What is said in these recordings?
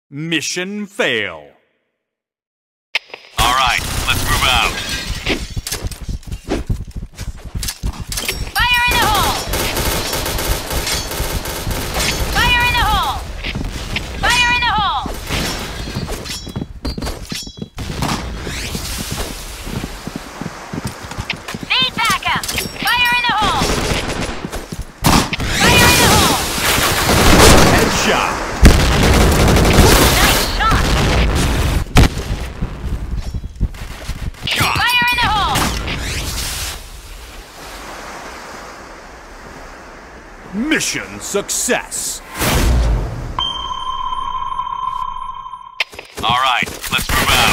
Mission fail. All right, let's move out. Fire in the hole! Fire in the hole! Fire in the hole! Need backup! Fire in the hole! Fire in the hole! Headshot. Nice shot! Fire in the hole! Mission success. All right, let's move out.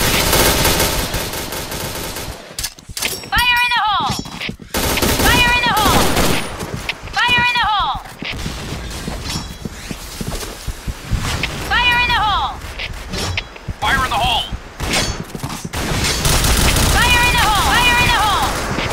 Fire in the hole! Fire in the hole! Fire in the hole! Fire in the hole! Fire in the hole. Fire in the hole! Fire in the hole!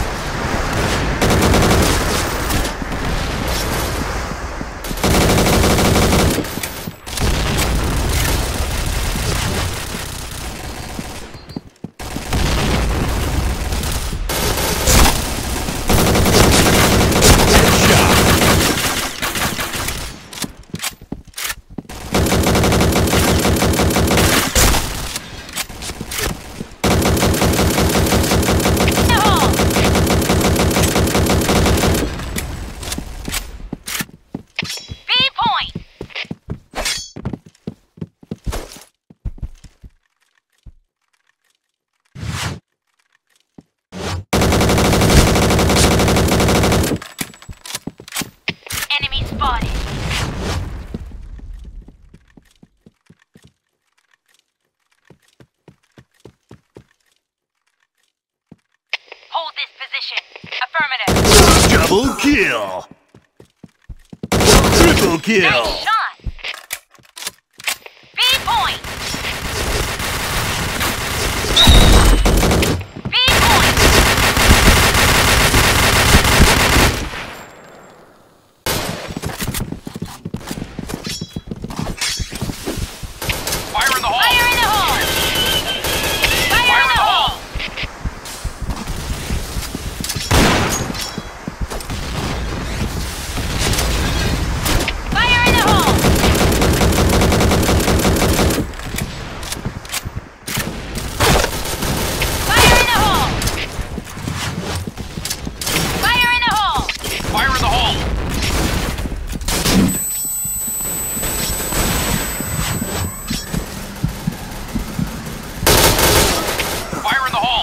In the hole! B point! Enemy spotted. Hold this position. Affirmative. Double kill. Triple kill. Nice shot. B point. B point. Fire in the hole. Fire in the hole. Fire in the hole. Fire in the hole. Fire in the hole. Fire in the hole. Fire in the hole. Fire in the hole.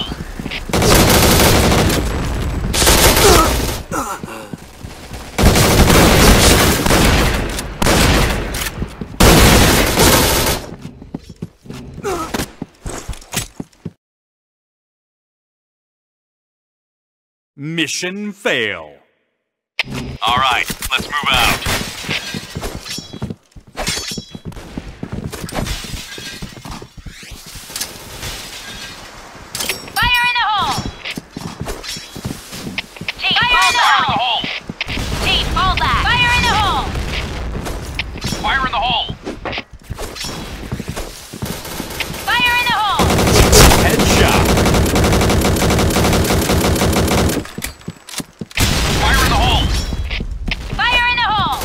Mission fail. All right, let's move out. Fire in the hole. Team, Fire fall in the back. hole. Team, fall back. Fire in the hole. Fire in the hole. Fire in the hole. Headshot. Fire in the hole. Fire in the hole.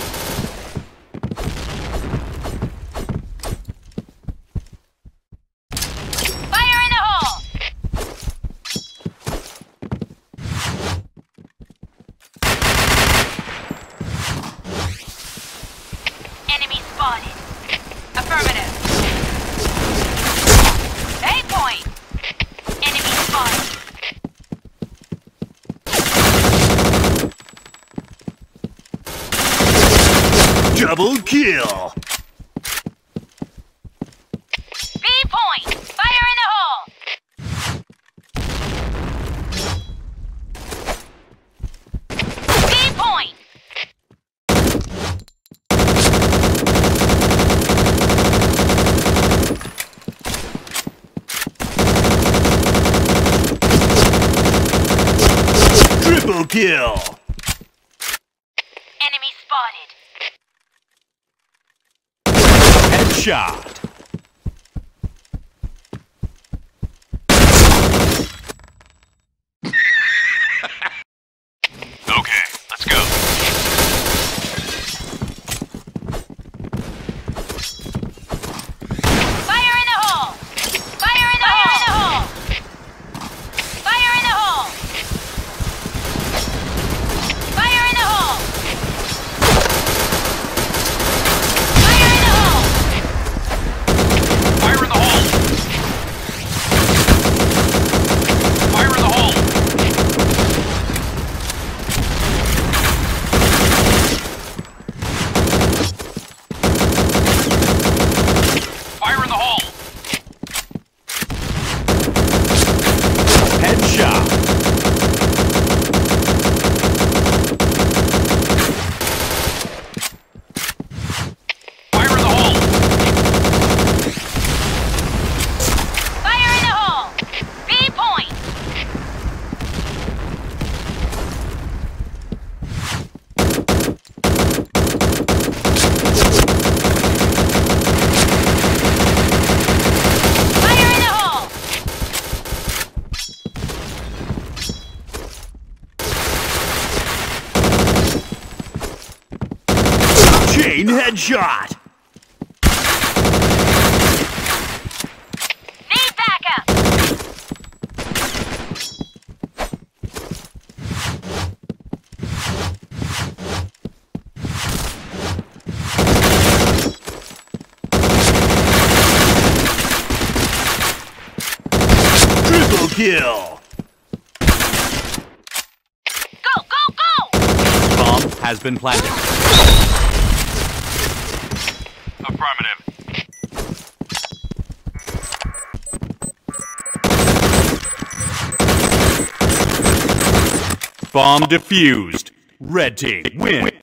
Fire in the hole. Enemy spotted. Affirmative. A point. Enemy spotted. Double kill. B point. Fire in the hole. B point. Triple kill. Enemy spotted. Headshot. Okay, let's go. Fire in the hole! Fire in the hole! Fire in the hole! Fire in the hole! Fire in the hole! Fire in the hole! Fire in the hole! Fire in the hole! Headshot. Fire in the hole! Fire in the hole! B point! Fire in the hole! Chain headshot. Need backup! Triple kill. Go, go, go! Bomb has been planted. Affirmative. Bomb defused. Red team win.